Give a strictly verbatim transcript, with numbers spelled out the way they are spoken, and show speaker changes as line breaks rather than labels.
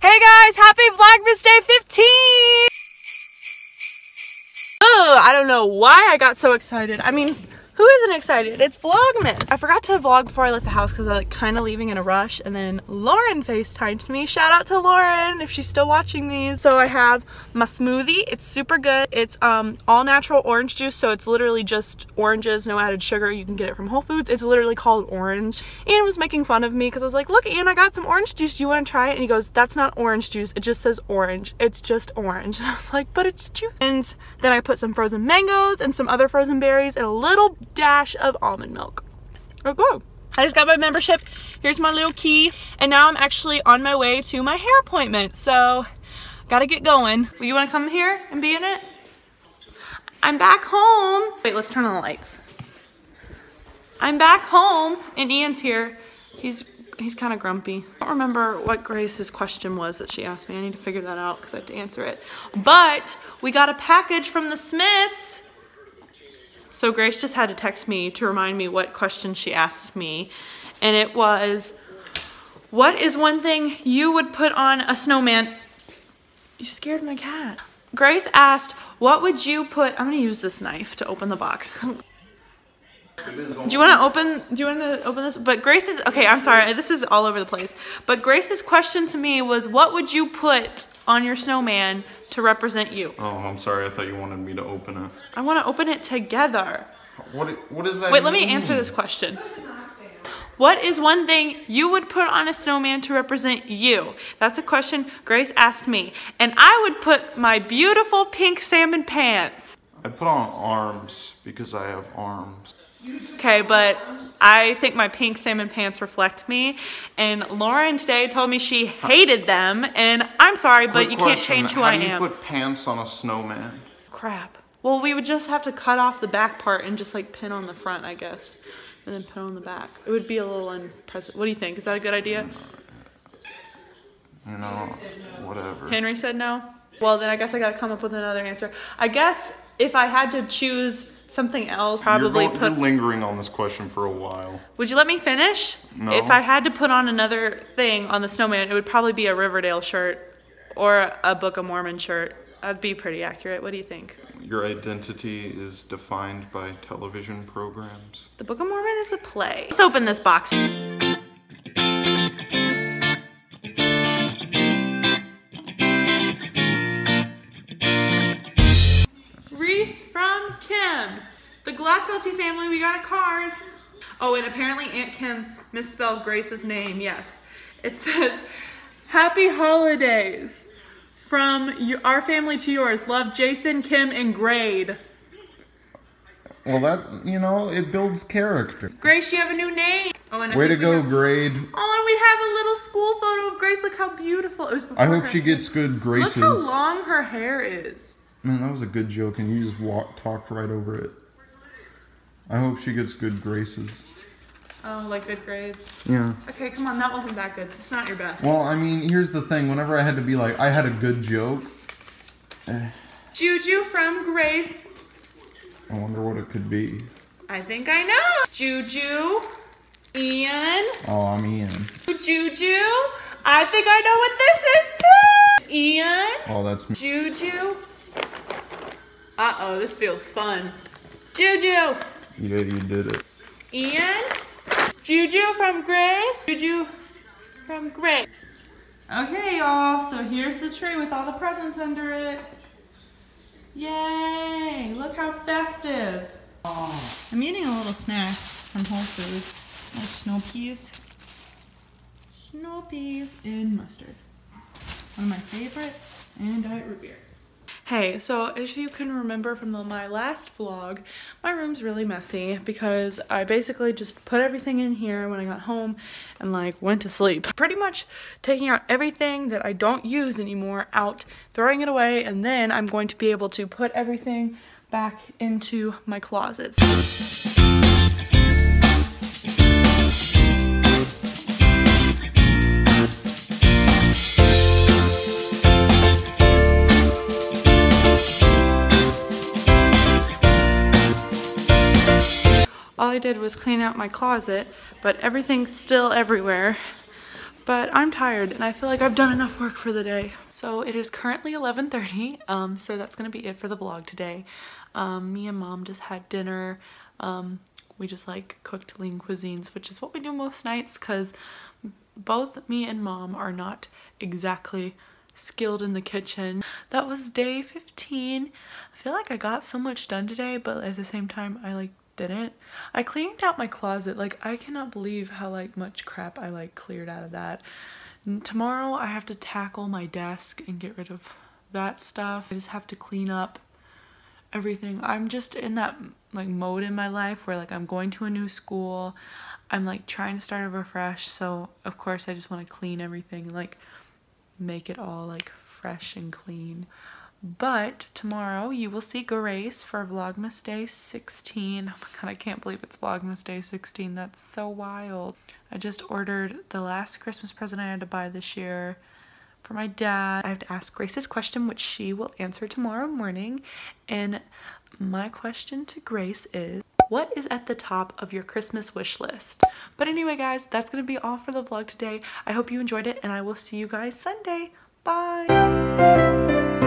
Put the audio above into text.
Hey guys, happy Vlogmas Day fifteen! Oh, I don't know why I got so excited. I mean, who isn't excited? It's Vlogmas. I forgot to vlog before I left the house because I like kind of leaving in a rush, and then Lauren FaceTimed me. Shout out to Lauren if she's still watching these. So I have my smoothie. It's super good. It's um all natural orange juice, so it's literally just oranges, no added sugar. You can get it from Whole Foods. It's literally called Orange. Ian was making fun of me because I was like, look Ian, I got some orange juice. Do you want to try it? And he goes, that's not orange juice. It just says orange. It's just orange. And I was like, but it's juice. And then I put some frozen mangoes and some other frozen berries and a little dash of almond milk. Okay. I just got my membership. Here's my little key. And now I'm actually on my way to my hair appointment. So, gotta get going. You wanna come here and be in it? I'm back home. Wait, let's turn on the lights. I'm back home and Ian's here. He's he's kind of grumpy. I don't remember what Grace's question was that she asked me. I need to figure that out because I have to answer it. But we got a package from the Smiths. So Grace just had to text me to remind me what question she asked me. And it was, what is one thing you would put on a snowman? You scared my cat. Grace asked, what would you put, I'm gonna use this knife to open the box. Do you want to open, do you want to open this? But Grace's, okay, I'm sorry, this is all over the place. But Grace's question to me was, what would you put on your snowman to represent you?
Oh, I'm sorry, I thought you wanted me to open it.
I want to open it together.
What, what does that
Wait,
mean?
let me answer this question. What is one thing you would put on a snowman to represent you? That's a question Grace asked me. And I would put my beautiful pink salmon pants.
I put on arms because I have arms.
Okay, but I think my pink salmon pants reflect me, and Lauren today told me she hated them, and I'm sorry, but
Quick
you
question,
can't change who
how
I
do you
am.
put pants on a snowman?
Crap. Well, we would just have to cut off the back part and just like pin on the front, I guess, and then pin on the back. It would be a little unpresent. What do you think? Is that a good idea?
You know, whatever.
Henry said no? Well, then I guess I gotta come up with another answer. I guess if I had to choose something else, probably
you're, going,
put...
you're lingering on this question for a while.
Would you let me finish?
No.
If I had to put on another thing on the snowman, it would probably be a Riverdale shirt or a Book of Mormon shirt. That'd be pretty accurate. What do you think?
Your identity is defined by television programs.
The Book of Mormon is a play. Let's open this box. Reese from Kim. The Gladfelty family, we got a card. Oh, and apparently Aunt Kim misspelled Grace's name, yes. It says, Happy Holidays from your, our family to yours. Love, Jason, Kim, and Grade.
Well, that, you know, it builds character.
Grace, you have a new name. Oh, and I
Way to
think we
go,
have-
Grade.
Oh, and we have a little school photo of Grace. Look how beautiful. It was before
I hope
her
she
hair.
gets good graces.
Look how long her hair is.
Man, that was a good joke, and you just walked, talked right over it. I hope she gets good graces.
Oh, like good grades?
Yeah.
Okay, come on, that wasn't that good. It's not your best.
Well, I mean, here's the thing. Whenever I had to be like, I had a good joke. Eh,
Juju from Grace.
I wonder what it could be.
I think I know. Juju. Ian.
Oh, I'm Ian.
Juju. I think I know what this is too. Ian.
Oh, that's me.
Juju. Uh-oh, this feels fun. Juju.
Yeah, you did it.
Ian. Juju from Grace. Juju from Grace. Okay, y'all, so here's the tree with all the presents under it. Yay, look how festive. Oh. I'm eating a little snack from Whole Foods. Like snow peas. Snow peas and mustard. One of my favorites, and diet root beer. Hey, so as you can remember from the, my last vlog, my room's really messy because I basically just put everything in here when I got home and like went to sleep. Pretty much taking out everything that I don't use anymore out, throwing it away, and then I'm going to be able to put everything back into my closets. All I did was clean out my closet, but everything's still everywhere. But I'm tired and I feel like I've done enough work for the day. So it is currently eleven thirty, um, so that's gonna be it for the vlog today. Um, me and mom just had dinner. Um, we just like cooked lean cuisines, which is what we do most nights because both me and mom are not exactly skilled in the kitchen. That was day fifteen. I feel like I got so much done today, but at the same time I like didn't. I cleaned out my closet. Like, I cannot believe how like much crap I like cleared out of that. And tomorrow I have to tackle my desk and get rid of that stuff. I just have to clean up everything. I'm just in that like mode in my life where like I'm going to a new school. I'm like trying to start over fresh, so of course I just want to clean everything, like make it all like fresh and clean. But tomorrow you will see Grace for Vlogmas Day sixteen. Oh my god, I can't believe it's Vlogmas Day sixteen. That's so wild. I just ordered the last Christmas present I had to buy this year for my dad. I have to ask Grace this question, which she will answer tomorrow morning. And my question to Grace is, what is at the top of your Christmas wish list? But anyway, guys, that's gonna be all for the vlog today. I hope you enjoyed it, and I will see you guys Sunday. Bye!